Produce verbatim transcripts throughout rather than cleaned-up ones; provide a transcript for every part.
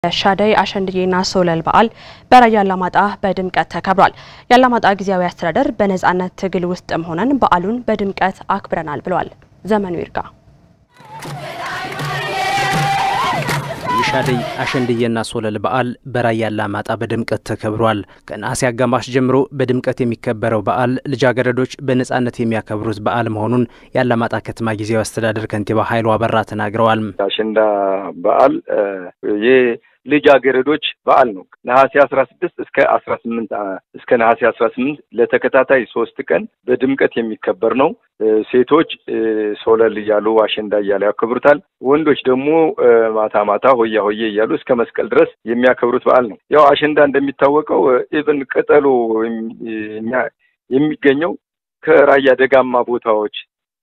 ሻደይ አሸንድዬና ሶለል በዓል በራያ አላማጣ በድምቀት ተከብሯል። የአላማጣ ጊዜያዊ አስተዳደር በነጻነት ትግል ውስጥም ሆነን በዓሉን በድምቀት አክብረናል ብለዋል። ዘመኑ ይርጋ የሻደይ አሸንድዬና ሶለል በዓል በራያ አላማጣ በድምቀት ተከብሯል። ከነሐሴ አጋማሽ ጀምሮ በድምቀት የሚከበረው በዓል ልጃገረዶች በነጻነት የሚያከብሩት በዓል መሆኑን የአላማጣ ከተማ ጊዜያዊ አስተዳደር ከንቲባ ኃይሉ አበራ ተናግረዋል። አሸንዳ በዓል የልጃገረዶች በዓል ነው። ነሐሴ አስራ ስድስት እስከ አስራ ስምንት እስከ ነሐሴ አስራ ስምንት ለተከታታይ ሶስት ቀን በድምቀት የሚከበር ነው። ሴቶች ሶለል እያሉ አሸንዳ እያሉ ያከብሩታል። ወንዶች ደግሞ ማታ ማታ ሆያ ሆዬ እያሉ እስከ መስቀል ድረስ የሚያከብሩት በዓል ነው። ያው አሸንዳ እንደሚታወቀው ኢቭን ቅጠሉ የሚገኘው ከራያ ደጋማ ቦታዎች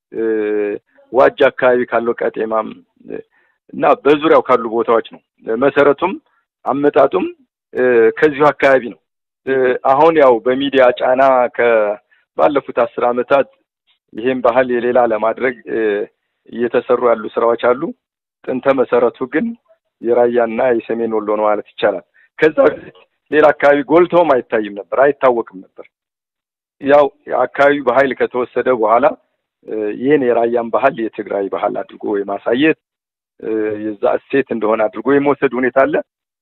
ዋጅ አካባቢ ካለው ቀጤማም እና በዙሪያው ካሉ ቦታዎች ነው። መሰረቱም አመጣጡም ከዚሁ አካባቢ ነው። አሁን ያው በሚዲያ ጫና ከባለፉት አስር አመታት ይሄን ባህል የሌላ ለማድረግ እየተሰሩ ያሉ ስራዎች አሉ። ጥንተ መሰረቱ ግን የራያና የሰሜን ወሎ ነው ማለት ይቻላል። ከዛ ሌላ አካባቢ ጎልቶም አይታይም ነበር፣ አይታወቅም ነበር። ያው አካባቢው በኃይል ከተወሰደ በኋላ ይሄን የራያን ባህል የትግራይ ባህል አድርጎ የማሳየት የዛ እሴት እንደሆነ አድርጎ የመወሰድ ሁኔታ አለ።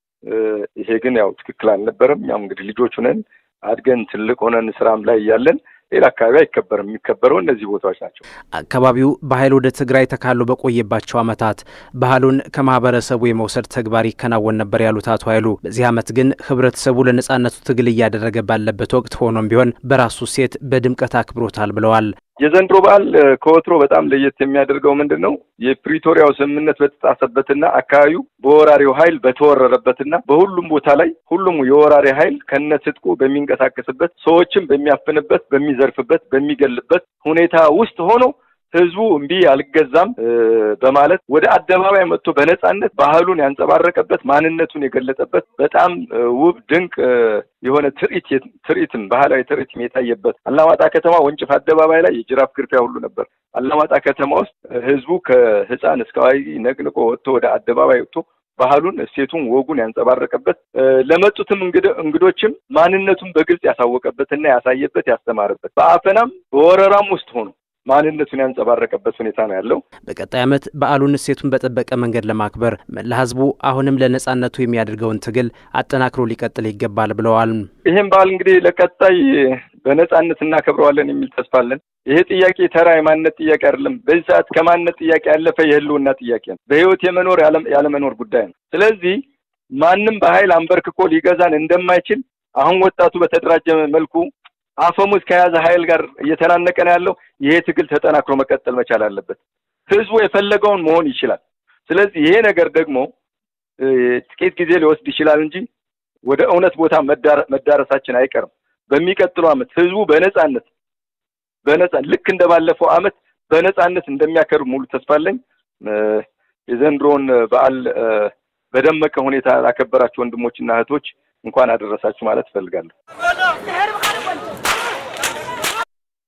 ይሄ ግን ያው ትክክል አልነበረም። ያው እንግዲህ ልጆች ሆነን አድገን ትልቅ ሆነን ስራም ላይ ያለን ሌላ አካባቢ አይከበርም። የሚከበረው እነዚህ ቦታዎች ናቸው። አካባቢው በኃይል ወደ ትግራይ ተካሎ በቆየባቸው አመታት ባህሉን ከማህበረሰቡ የመውሰድ ተግባር ይከናወን ነበር ያሉት አቶ ኃይሉ በዚህ አመት ግን ህብረተሰቡ ለነጻነቱ ትግል እያደረገ ባለበት ወቅት ሆኖም ቢሆን በራሱ ሴት በድምቀት አክብሮታል ብለዋል። የዘንድሮ በዓል ከወትሮ በጣም ለየት የሚያደርገው ምንድነው? የፕሪቶሪያው ስምምነት በተጣሰበትና አካባቢው በወራሪው ኃይል በተወረረበትና በሁሉም ቦታ ላይ ሁሉም የወራሪ ኃይል ከነትጥቁ በሚንቀሳቀስበት ሰዎችን በሚያፍንበት በሚዘርፍበት በሚገልበት ሁኔታ ውስጥ ሆኖ ህዝቡ እንቢ አልገዛም በማለት ወደ አደባባይ መጥቶ በነጻነት ባህሉን ያንጸባረቀበት ማንነቱን የገለጠበት በጣም ውብ ድንቅ የሆነ ትርኢት ትርኢትን ባህላዊ ትርኢት የታየበት አላማጣ ከተማ ወንጭፍ አደባባይ ላይ የጅራፍ ግርፊያ ሁሉ ነበር። አላማጣ ከተማ ውስጥ ህዝቡ ከህፃን እስከ አዋቂ ነቅንቆ ወጥቶ ወደ አደባባይ ወጥቶ ባህሉን እሴቱን ወጉን ያንጸባረቀበት ለመጡትም እንግዶችም ማንነቱን በግልጽ ያሳወቀበትና ያሳየበት ያስተማረበት በአፈናም በወረራም ውስጥ ሆኖ ማንነቱን ያንጸባረቀበት ሁኔታ ነው ያለው። በቀጣይ አመት በዓሉን እሴቱን በተጠበቀ መንገድ ለማክበር ለህዝቡ አሁንም ለነጻነቱ የሚያደርገውን ትግል አጠናክሮ ሊቀጥል ይገባል ብለዋል። ይሄን በዓል እንግዲህ ለቀጣይ በነጻነት እናከብረዋለን የሚል ተስፋ አለን። ይሄ ጥያቄ ተራ የማንነት ጥያቄ አይደለም። በዚህ ሰዓት ከማንነት ጥያቄ ያለፈ የህልውና ጥያቄ ነው። በህይወት የመኖር ያለ መኖር ጉዳይ ነው። ስለዚህ ማንም በኃይል አንበርክኮ ሊገዛን እንደማይችል አሁን ወጣቱ በተደራጀ መልኩ አፈሙዝ ከያዘ ኃይል ጋር እየተናነቀ ነው ያለው። ይሄ ትግል ተጠናክሮ መቀጠል መቻል አለበት። ህዝቡ የፈለገውን መሆን ይችላል። ስለዚህ ይሄ ነገር ደግሞ ጥቂት ጊዜ ሊወስድ ይችላል እንጂ ወደ እውነት ቦታ መዳረሳችን አይቀርም። በሚቀጥለው አመት ህዝቡ በነጻነት በነጻ ልክ እንደባለፈው አመት በነጻነት እንደሚያከብር ሙሉ ተስፋ አለኝ። የዘንድሮን በዓል በደመቀ ሁኔታ ያከበራችሁ ወንድሞችና እህቶች እንኳን አደረሳችሁ ማለት ፈልጋለሁ።